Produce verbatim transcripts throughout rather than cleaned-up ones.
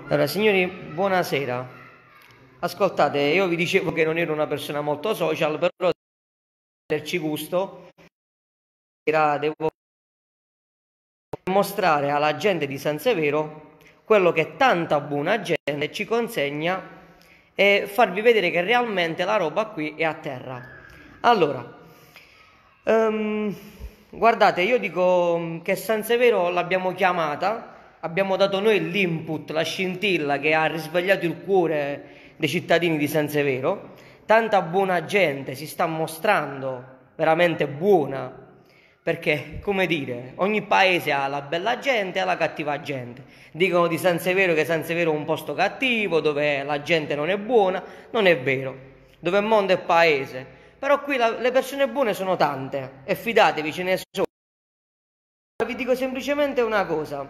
Allora, signori, buonasera. Ascoltate, io vi dicevo che non ero una persona molto social, però devo averci gusto. Era- Devo mostrare alla gente di San Severo quello che tanta buona gente ci consegna e farvi vedere che realmente la roba qui è a terra. Allora, ehm, guardate, io dico che San Severo l'abbiamo chiamata, abbiamo dato noi l'input, la scintilla che ha risvegliato il cuore dei cittadini di San Severo. Tanta buona gente si sta mostrando veramente buona, perché, come dire, ogni paese ha la bella gente e la cattiva gente. Dicono di San Severo che San Severo è un posto cattivo, dove la gente non è buona. Non è vero, dove il mondo è paese. Però qui la- le persone buone sono tante, e fidatevi, ce ne sono. Vi dico semplicemente una cosa.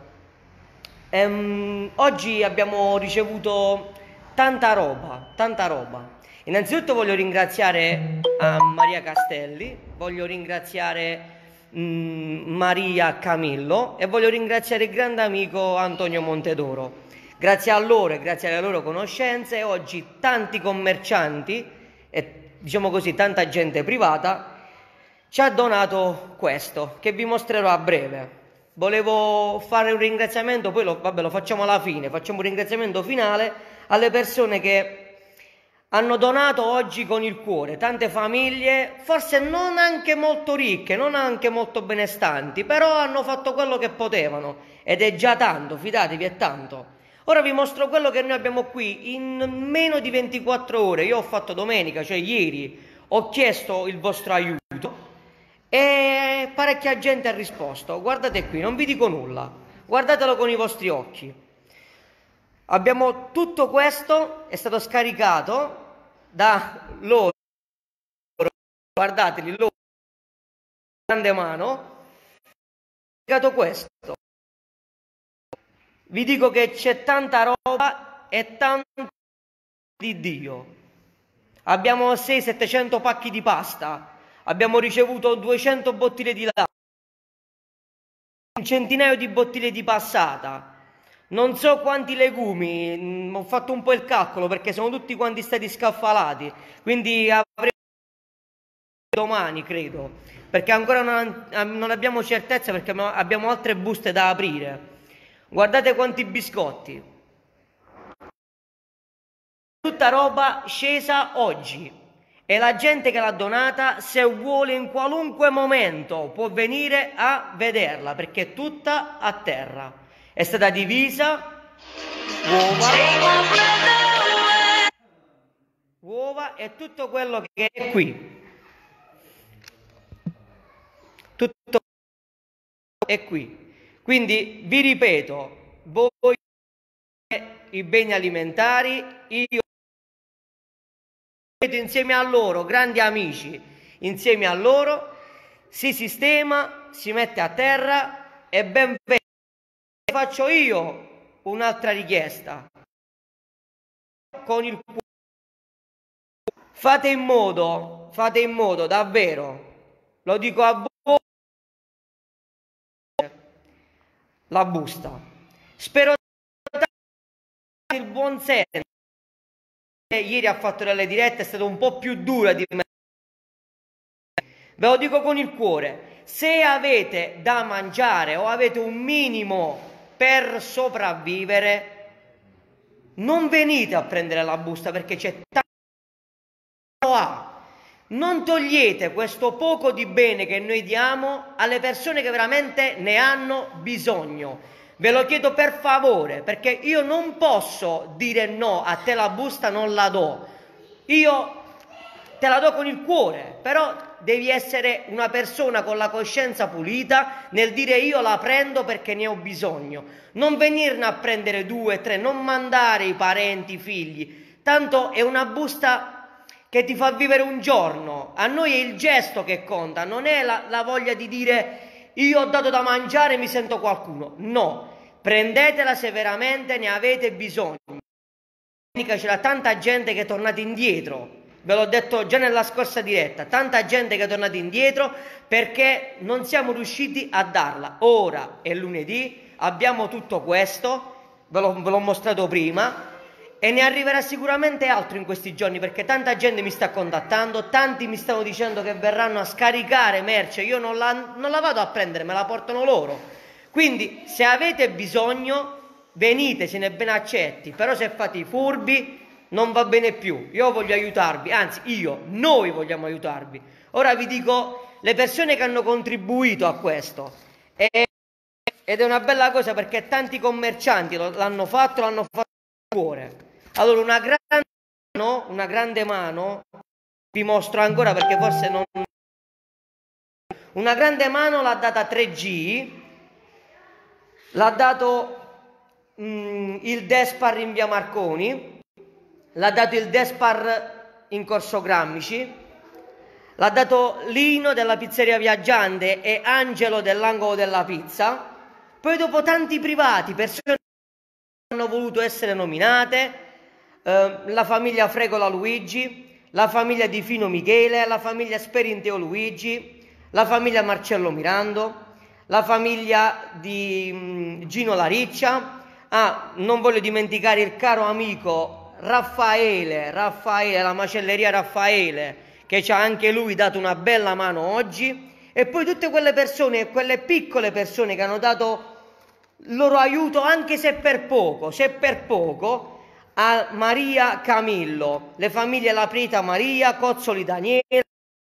Ehm, oggi abbiamo ricevuto tanta roba, tanta roba. Innanzitutto voglio ringraziare a Maria Castelli, voglio ringraziare mm, Maria Camillo e voglio ringraziare il grande amico Antonio Montedoro. Grazie a loro e grazie alle loro conoscenze, oggi tanti commercianti e diciamo così tanta gente privata ci ha donato questo, che vi mostrerò a breve. Volevo fare un ringraziamento, poi lo, vabbè, lo facciamo alla fine, facciamo un ringraziamento finale alle persone che hanno donato oggi con il cuore, tante famiglie, forse non anche molto ricche, non anche molto benestanti, però hanno fatto quello che potevano ed è già tanto, fidatevi, è tanto. Ora vi mostro quello che noi abbiamo qui in meno di ventiquattro ore. Io ho fatto domenica, cioè ieri, ho chiesto il vostro aiuto e parecchia gente ha risposto. Guardate qui, non vi dico nulla, guardatelo con i vostri occhi. Abbiamo tutto questo, è stato scaricato da loro, guardateli, loro, grande mano, scaricato questo. Vi dico che c'è tanta roba e tanto di Dio. Abbiamo seicento settecento pacchi di pasta, abbiamo ricevuto duecento bottiglie di latte, un centinaio di bottiglie di passata, non so quanti legumi, mm, ho fatto un po' il calcolo perché sono tutti quanti stati scaffalati, quindi avremo domani credo, perché ancora non, non abbiamo certezza perché abbiamo altre buste da aprire. Guardate quanti biscotti, tutta roba scesa oggi. E la gente che l'ha donata, se vuole in qualunque momento, può venire a vederla, perché è tutta a terra. È stata divisa, uova, uova e tutto quello che è qui. Tutto è qui. Quindi vi ripeto, voi i beni alimentari, io insieme a loro, grandi amici, insieme a loro si sistema, si mette a terra e ben venga. Faccio io un'altra richiesta con il cuore. Fate in modo, fate in modo davvero, lo dico a voi, la busta. Spero il buon senso. Ieri ha fatto delle dirette, è stato un po' più dura di me. Ve lo dico con il cuore, se avete da mangiare o avete un minimo per sopravvivere, non venite a prendere la busta perché c'è tanto a. Non togliete questo poco di bene che noi diamo alle persone che veramente ne hanno bisogno. Ve lo chiedo per favore, perché io non posso dire no, a te la busta non la do. Io te la do con il cuore, però devi essere una persona con la coscienza pulita nel dire io la prendo perché ne ho bisogno. Non venirne a prendere due, tre, non mandare i parenti, i figli. Tanto è una busta che ti fa vivere un giorno. A noi è il gesto che conta, non è la, la voglia di dire io ho dato da mangiare e mi sento qualcuno. No, prendetela se veramente ne avete bisogno. C'era tanta gente che è tornata indietro, ve l'ho detto già nella scorsa diretta, tanta gente che è tornata indietro perché non siamo riusciti a darla. Ora è lunedì, abbiamo tutto questo, ve l'ho, ve l'ho mostrato prima, e ne arriverà sicuramente altro in questi giorni, perché tanta gente mi sta contattando, tanti mi stanno dicendo che verranno a scaricare merce, io non la, non la vado a prendere, me la portano loro. Quindi se avete bisogno venite, se ne ben accetti, però se fate i furbi non va bene più. Io voglio aiutarvi, anzi io, noi vogliamo aiutarvi. Ora vi dico le persone che hanno contribuito a questo, e, ed è una bella cosa perché tanti commercianti lo, l'hanno fatto, l'hanno fatto con cuore. Allora una grande mano, una grande mano, vi mostro ancora perché forse non... Una grande mano l'ha data tre G, l'ha dato mh, il Despar in via Marconi, l'ha dato il Despar in Corso Grammici, l'ha dato Lino della pizzeria Viaggiante e Angelo dell'angolo della pizza. Poi dopo tanti privati, persone che hanno voluto essere nominate, eh, la famiglia Fregola Luigi, la famiglia Di Fino Michele, la famiglia Sperinteo Luigi, la famiglia Marcello Mirando, la famiglia di mh, Gino Lariccia. Ah, non voglio dimenticare il caro amico Raffaele, Raffaele, la macelleria Raffaele, che ci ha anche lui dato una bella mano oggi, e poi tutte quelle persone, quelle piccole persone che hanno dato il loro aiuto, anche se per poco, se per poco, a Maria Camillo, le famiglie Laprita Maria, Cozzoli Daniele,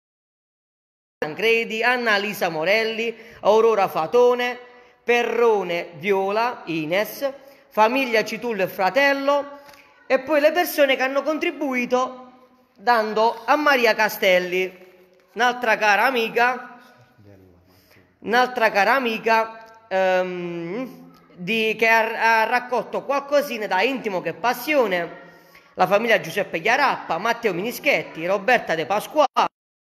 Tancredi, Annalisa Morelli, Aurora Fatone, Perrone Viola, Ines, famiglia Citullo e Fratello, e poi le persone che hanno contribuito dando a Maria Castelli, un'altra cara amica, un'altra cara amica ehm, di, che ha, ha raccolto qualcosina da Intimo che Passione, la famiglia Giuseppe Chiarappa, Matteo Minischetti, Roberta De Pasquale,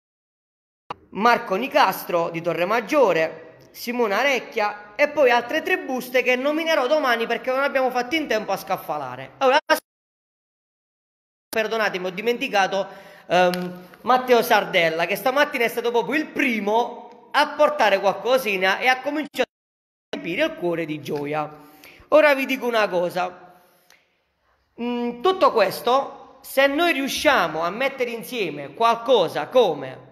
Marco Nicastro di Torremaggiore, Simona Recchia, e poi altre tre buste che nominerò domani perché non abbiamo fatto in tempo a scaffalare. Allora, perdonatemi, ho dimenticato um, Matteo Sardella, che stamattina è stato proprio il primo a portare qualcosina e ha cominciato a riempire il cuore di gioia. Ora vi dico una cosa, mm, tutto questo, se noi riusciamo a mettere insieme qualcosa come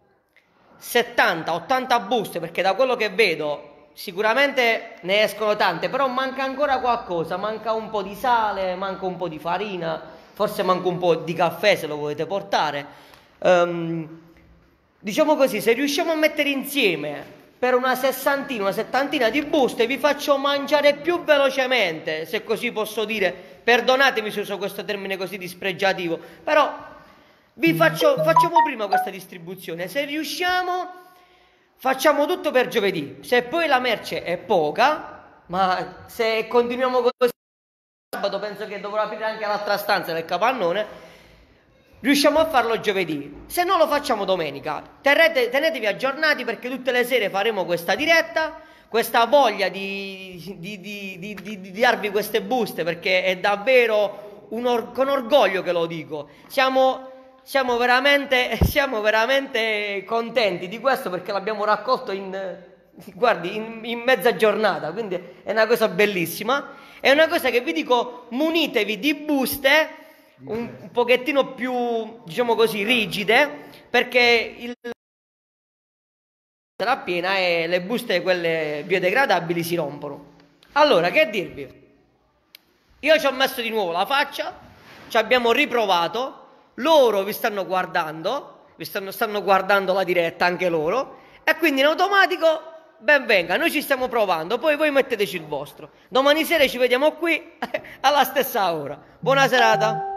settanta ottanta buste, perché da quello che vedo sicuramente ne escono tante, però manca ancora qualcosa, manca un po' di sale, manca un po' di farina, forse manca un po' di caffè se lo volete portare. Um, diciamo così, se riusciamo a mettere insieme per una sessantina, una settantina di buste, vi faccio mangiare più velocemente, se così posso dire. Perdonatemi se uso questo termine così dispregiativo, però vi faccio, facciamo prima questa distribuzione. Se riusciamo, facciamo tutto per giovedì. Se poi la merce è poca, ma se continuiamo così, sabato penso che dovrò aprire anche l'altra stanza del capannone, riusciamo a farlo giovedì. Se no lo facciamo domenica. Tenete, tenetevi aggiornati perché tutte le sere faremo questa diretta, questa voglia di, di, di, di, di, di darvi queste buste, perché è davvero un or- con orgoglio che lo dico. Siamo... Siamo veramente, siamo veramente contenti di questo perché l'abbiamo raccolto in, guardi, in, in mezza giornata, quindi è una cosa bellissima. È una cosa che vi dico, munitevi di buste un, un pochettino più, diciamo così, rigide, perché il sarà piena e le buste, quelle biodegradabili, si rompono. Allora, che dirvi? Io ci ho messo di nuovo la faccia, ci abbiamo riprovato. Loro vi stanno guardando, vi stanno, stanno guardando la diretta anche loro, e quindi in automatico ben venga, noi ci stiamo provando, poi voi metteteci il vostro. Domani sera ci vediamo qui alla stessa ora. Buona serata.